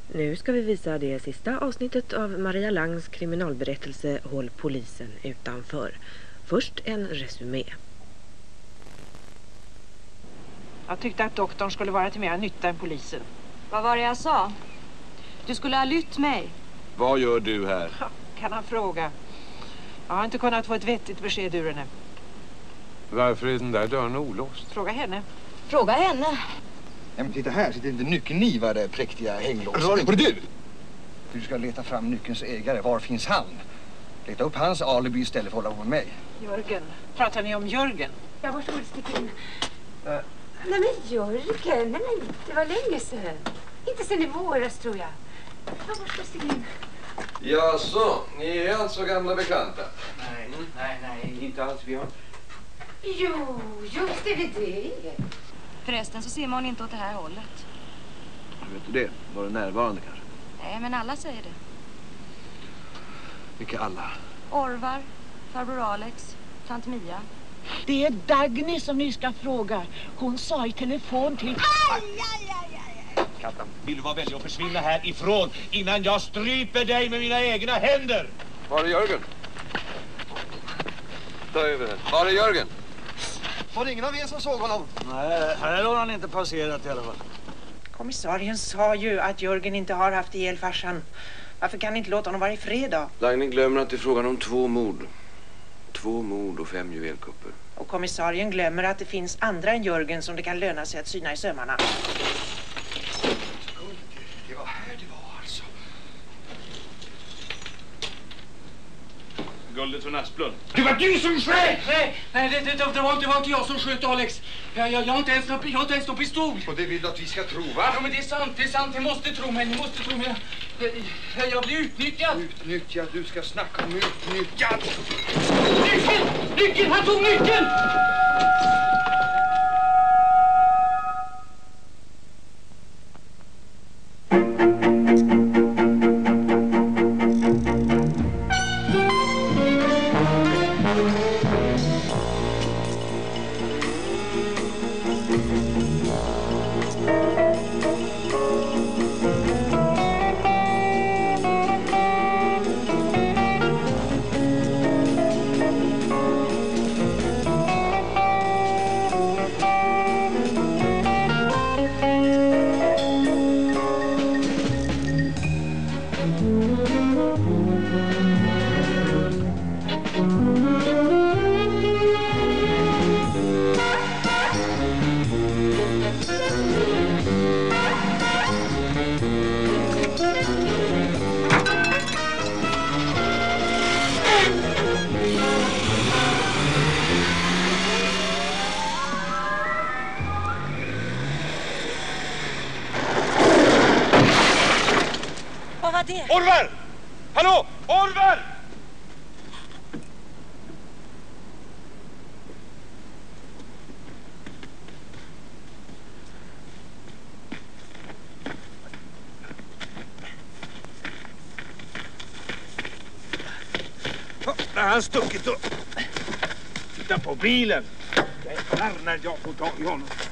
Nu ska vi visa det sista avsnittet av Maria Langs kriminalberättelse Håll polisen utanför. Först en resumé. Jag tyckte att doktorn skulle vara till mer nytta än polisen. Vad var det jag sa? Du skulle ha lytt mig. Vad gör du här? Kan han fråga? Jag har inte kunnat få ett vettigt besked ur henne. Varför är den där dörren olåst? Fråga henne. Fråga henne. Ja, men titta här, sitter inte nyckeln i vad det präktiga hänglåset. Var det du? Du ska leta fram nyckelns ägare. Var finns han? Leta upp hans alibi istället för att hålla på med mig. Jörgen. Pratar ni om Jörgen? Ja, varsågod, stick in. Nej men Jörgen, nej men det var länge sedan. Inte sen i våras tror jag. Ja, varsågod, stick in. Ja, så. Ni är alltså gamla bekanta? Nej, inte alls. Vi har... Jo, just är vi det. Förresten så ser man inte åt det här hållet. Hur vet du det? Var du närvarande kanske? Nej, men alla säger det. Vilka alla? Orvar, farbror Alex, tant Mia. Det är Dagny som ni ska fråga. Hon sa i telefon till... Katten. Vill du vara vänlig och försvinna härifrån innan jag stryper dig med mina egna händer? Var är Jörgen? Ta över den. Var är Jörgen? Var det ingen av er som såg honom? Nej, här har han inte passerat i alla fall. Kommissarien sa ju att Jörgen inte har haft ihjäl farsan. Varför kan ni inte låta honom vara i fred då? Dagny glömmer att det är frågan om 2 mord. 2 mord och 5 juvelkupper. Och kommissarien glömmer att det finns andra än Jörgen som det kan löna sig att syna i sömmarna. Det var här det var alltså. Guldet från Asplund. Det var du som sköt! Nej, det var inte jag som sköt Alex. Jag har inte ens någon pistol. Och det vill du att vi ska tro, va? Ja, men det är sant. Ni måste tro mig. Jag blir utnyttjad. Utnyttjad? Du ska snacka om utnyttjad. Nyckeln! Han tog nyckeln! Orvar! Hallå! Orvar! Där har han stuckit och... Titta på bilen. Jävlar när jag får tag i honom.